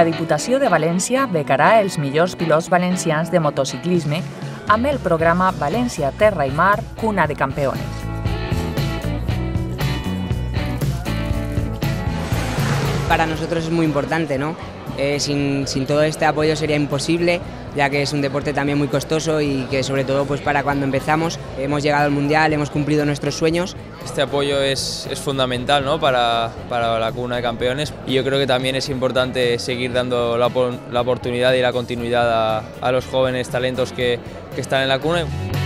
La Diputació de València becarà els millors pilots valencians de motociclisme amb el programa València Terra y Mar, Cuna de Campeones. Para nosotros es muy importante, ¿no? Sin todo este apoyo sería imposible, ya que es un deporte también muy costoso y que sobre todo pues para cuando empezamos hemos llegado al Mundial, hemos cumplido nuestros sueños. Este apoyo es fundamental, ¿no? para la Cuna de Campeones, y yo creo que también es importante seguir dando la oportunidad y la continuidad a los jóvenes talentos que están en la Cuna.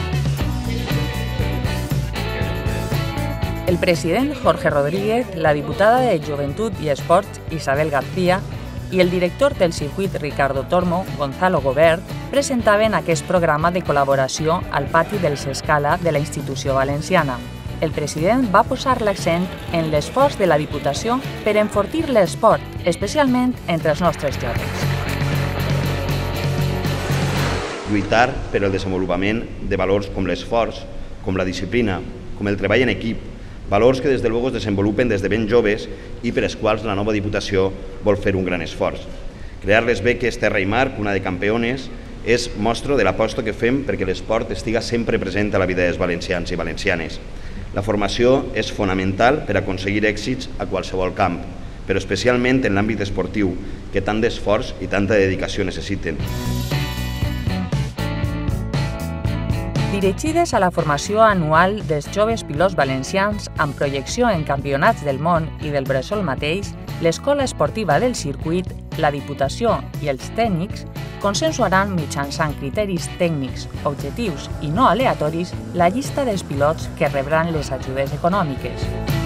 El president Jorge Rodríguez, la diputada de Joventut i Esports Isabel García i el director del circuit Ricardo Tormo, Gonzalo Gobert, presentaven aquest programa de col·laboració al pati dels Escala de la institució valenciana. El president va posar l'accent en l'esforç de la Diputació per enfortir l'esport, especialment entre els nostres joves. Lluitar per al desenvolupament de valors com l'esforç, com la disciplina, com el treball en equip, valors que des de luego es desenvolupen des de ben joves i per als quals la nova Diputació vol fer un gran esforç. Crear les beques Terra i Mar, Cuna de Campeones, és mostra de l'aposta que fem perquè l'esport estiga sempre present a la vida dels valencians i valencianes. La formació és fonamental per aconseguir èxits a qualsevol camp, però especialment en l'àmbit esportiu, que tant d'esforç i tanta dedicació necessiten. Dirigides a la formació anual dels joves pilots valencians amb projecció en campionats del món i del bressol mateix, l'Escola Esportiva del Circuit, la Diputació i els tècnics consensuaran mitjançant criteris tècnics, objectius i no aleatoris la llista dels pilots que rebran les ajudes econòmiques.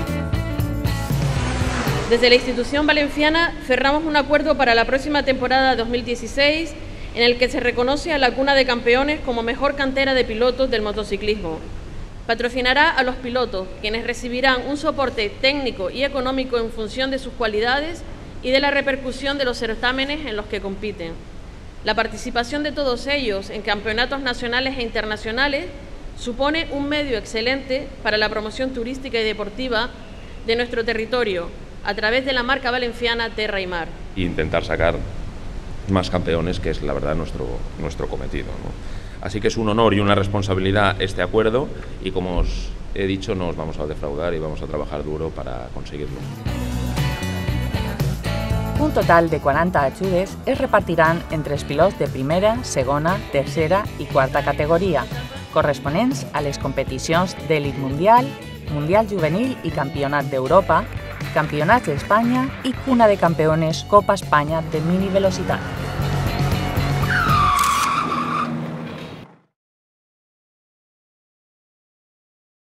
Desde la institución valenciana cerramos un acuerdo para la próxima temporada 2016 en el que se reconoce a la Cuna de Campeones como mejor cantera de pilotos del motociclismo. Patrocinará a los pilotos, quienes recibirán un soporte técnico y económico en función de sus cualidades y de la repercusión de los certámenes en los que compiten. La participación de todos ellos en campeonatos nacionales e internacionales supone un medio excelente para la promoción turística y deportiva de nuestro territorio a través de la marca valenciana Terra y Mar. Intentar sacar más campeones, que es la verdad nuestro cometido, ¿no? Así que es un honor y una responsabilidad este acuerdo y, como os he dicho, no os vamos a defraudar y vamos a trabajar duro para conseguirlo. Un total de 40 ajudes es repartiran entre els pilots de primera, segona, tercera i quarta categoria, corresponents a les competicions d'èlit mundial, Mundial Juvenil i Campionat d'Europa, Campionats d'Espanya i Cuna de Campeones Copa Espanya de mini velocitat.